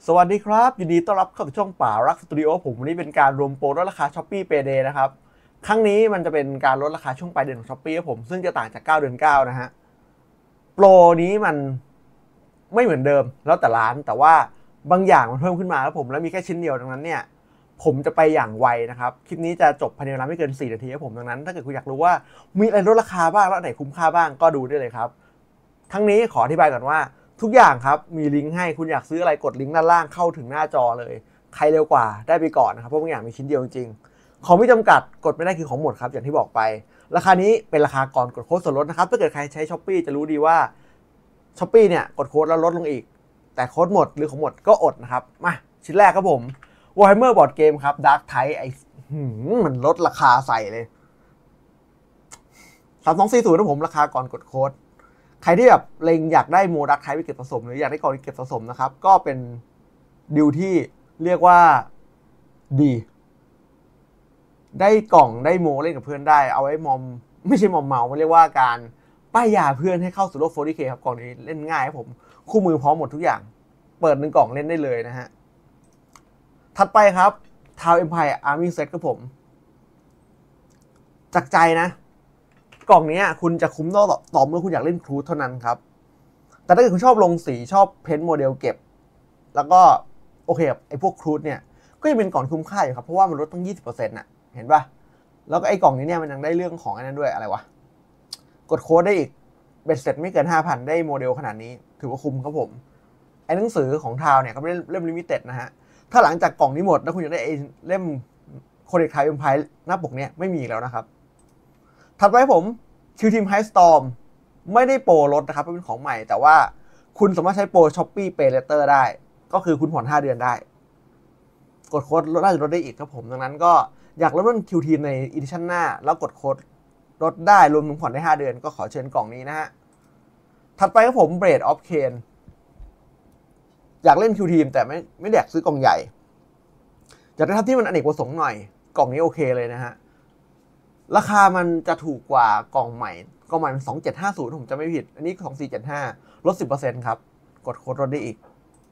สวัสดีครับยินดีต้อนรับเข้าสู่ช่องป่ารักสตูดิโอผมวันนี้เป็นการรวมโปรลดราคา Shopee Payday นะครับครั้งนี้มันจะเป็นการลดราคาช่วงปลายเดือนของ Shopee ครับผมซึ่งจะต่างจาก9เดือน9นะฮะโปรนี้มันไม่เหมือนเดิมแล้วแต่ร้านแต่ว่าบางอย่างมันเพิ่มขึ้นมาแล้วผมแล้วมีแค่ชิ้นเดียวดังนั้นเนี่ยผมจะไปอย่างไวนะครับคลิปนี้จะจบภายในเวลาไม่เกิน4นาทีครับผมดังนั้นถ้าเกิดคุณอยากรู้ว่ามีอะไรลดราคาบ้างแล้วไหนคุ้มค่าบ้างก็ดูได้เลยครับทั้งนี้ขออธิบายก่อนว่าทุกอย่างครับมีลิงก์ให้คุณอยากซื้ออะไรกดลิงก์ด้านล่างเข้าถึงหน้าจอเลยใครเร็วกว่าได้ไปก่อนนะครับเพราะบางอย่างมีชิ้นเดียวจริงๆของไม่จำกัดกดไม่ได้คือของหมดครับอย่างที่บอกไปราคานี้เป็นราคาก่อนกดโค้ดส่วนลดนะครับถ้าเกิดใครใช้ Shopee จะรู้ดีว่า Shopee เนี่ยกดโค้ดแล้วลดลงอีกแต่โค้ดหมดหรือของหมดก็อดนะครับมาชิ้นแรกครับผม Warhammer Board Game ครับ Dark Tide มันลดราคาใส่เลย3240นะผมราคาก่อนกดโค้ดใครที่แบบเล็งอยากได้โมดักไทป์ไปเก็บสะสมหรืออยากได้กล่องเก็บสะสมนะครับก็เป็นดิวที่เรียกว่าดีได้กล่องได้โมเล่นกับเพื่อนได้เอาไว้มอมไม่ใช่มอมเมามันเรียกว่าการป้ายยาเพื่อนให้เข้าสู่โลก 40K ครับกล่องนี้เล่นง่ายครับผมคู่มือพร้อมหมดทุกอย่างเปิด1กล่องเล่นได้เลยนะฮะถัดไปครับ Town Empire Army Set ครับผมจากใจนะกล่องนี้คุณจะคุ้มต่อเมื่อคุณอยากเล่นครูเท่านั้นครับแต่ถ้าเกิดคุณชอบลงสีชอบเพ้นท์โมเดลเก็บแล้วก็โอเคไอ้พวกครูดเนี่ยก็ยังเป็นกล่องคุ้มค่าอยู่ครับเพราะว่ามันลดตั้ง 20% น่ะเห็นปะแล้วก็ไอ้กล่องนี้เนี่ยมันยังได้เรื่องของไอ้นั้นด้วยอะไรวะกดโค้ดได้อีกเบ็ดเสร็จไม่เกิน 5,000 ได้โมเดลขนาดนี้ถือว่าคุ้มครับผมไอ้หนังสือของทาวเนี่ยก็ไม่ได้เล่มลิมิเต็ดนะฮะถ้าหลังจากกล่องนี้หมดแล้วคุณอยากได้ไอ้เล่มโคเด็กไทยเอ็มไพร์หน้าปกเนี่ยไม่มีแล้วนะครับถัดไปผมคิวทีมไฮสตอร์มไม่ได้โปรลดนะครับเป็นของใหม่แต่ว่าคุณสามารถใช้โปร Shopee Pay Later ได้ก็คือคุณผ่อน5เดือนได้กดโค้ดลดได้อีกครับผมดังนั้นก็อยากลดเรื่องคิวทีมในอีดิชั่นหน้าแล้วกดโค้ดลดได้รวมถึงผ่อนได้5เดือนก็ขอเชิญกล่องนี้นะฮะถัดไปครับผม Blade of Cane อยากเล่นคิวทีมแต่ไม่อยากซื้อกล่องใหญ่อยากได้ทับที่มันอเนกประสงค์หน่อยกล่องนี้โอเคเลยนะฮะราคามันจะถูกกว่ากล่องใหม่มัน2750ผมจะไม่ผิดอันนี้2475ลด 10% ครับกดโค้ดลดได้อีก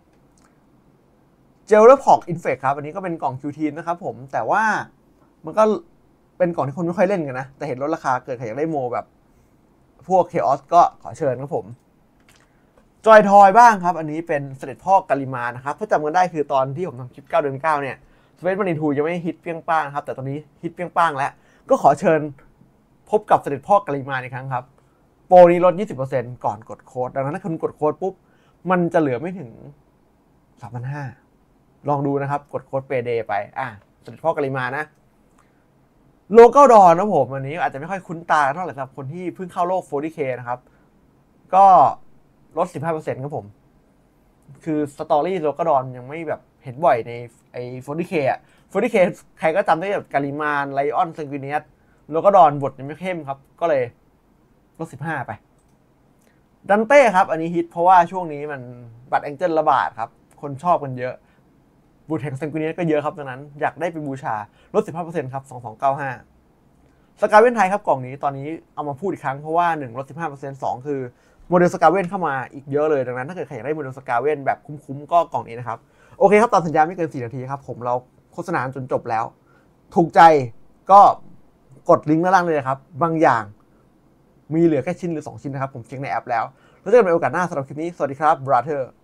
เจลและพอกอินเฟกครับอันนี้ก็เป็นกล่องคิวทีนะครับผมแต่ว่ามันก็เป็นกล่องที่คนไม่ค่อยเล่นกันนะแต่เห็นลดราคาเกิดใครอยากได้โมแบบพวกเคออสก็ขอเชิญครับผมจอยทอยบ้างครับอันนี้เป็นเสด็จพ่อกาลิมานะครับถ้าจำกันได้คือตอนที่ผมทำคลิป9เดือน9เนี่ยสเปซมารินทูยังไม่ฮิตเปี้ยงป้างครับแต่ตอนนี้ฮิตเปี้ยงป้างแล้วก็ขอเชิญพบกับเสด็จพ่อกาลิมาอีกครั้งครับโปรนี้ลด 20% ก่อนกดโค้ดดังนั้นถ้าคุณกดโค้ดปุ๊บมันจะเหลือไม่ถึง 3,500 ลองดูนะครับกดโค้ดเปเดย์ไปเสด็จพ่อกาลิมานะโลโก้ดอนนะผมอันนี้อาจจะไม่ค่อยคุ้นตาเท่าไหร่สำหรับคนที่เพิ่งเข้าโลก 40K นะครับก็ลด 15% ครับผมคือสตอรี่โลโก้ดอนยังไม่แบบเห็นบ่อยในไอ้ 40K อ่ะ 40K ใครก็จำได้แบบกาลิมานไลออนเซงกิเนียสโลโก้ดอนบทยังไม่เข้มครับก็เลยลด 15 ไปดันเต้ครับอันนี้ฮิตเพราะว่าช่วงนี้มันบัตรแองเจิลระบาดครับคนชอบกันเยอะบูทแห่งเซงกิเนียสก็เยอะครับดังนั้นอยากได้ไปบูชาลด 15% ครับ 2295สกาเว่นไทยครับกล่องนี้ตอนนี้เอามาพูดอีกครั้งเพราะว่า1ลด 15% 2คือโมเดลสกาเว่นเข้ามาอีกเยอะเลยดังนั้นถ้าเกิดใครอยากได้โมเดลสกาเว่นแบบคุ้มๆก็กล่องนี้นะครับโอเคครับตามสัญญาไม่เกิน4นาทีครับผมเราโฆษณาจนจบแล้วถูกใจก็กดลิงก์ด้านล่างเลยครับบางอย่างมีเหลือแค่ชิ้นหรือ2ชิ้นนะครับผมเช็คในแอปแล้วเจอกันในโอกาสหน้าสำหรับคลิปนี้สวัสดีครับ brother